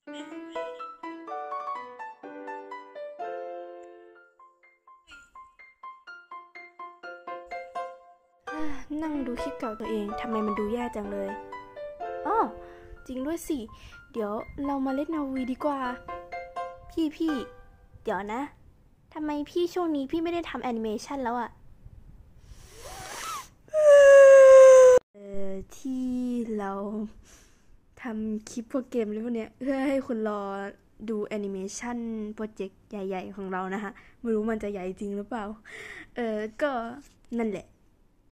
นั่งดูคลิปเก่าตัวเองทำไมมันดูแย่จังเลยอ้อจริงด้วยสิเดี๋ยวเรามาเล่นนาวีดีกว่าพี่เดี๋ยวนะทำไมพี่ช่วงนี้พี่ไม่ได้ทำแอนิเมชันแล้วอะที่เราทำคลิปพวกเกมอะไรพวกเนี้ยเพื่อให้คุณรอดูแอนิเมชันโปรเจกต์ใหญ่ๆของเรานะคะไม่รู้มันจะใหญ่จริงหรือเปล่าก็นั่นแหละ